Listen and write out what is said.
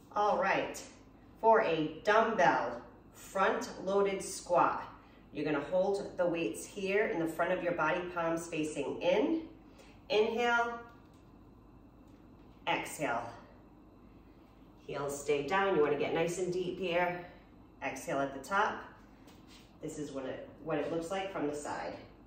All right, for a dumbbell front-loaded squat, you're gonna hold the weights here in the front of your body, palms facing in. Inhale, exhale. Heels stay down. You wanna get nice and deep here. Exhale at the top. This is what it looks like from the side.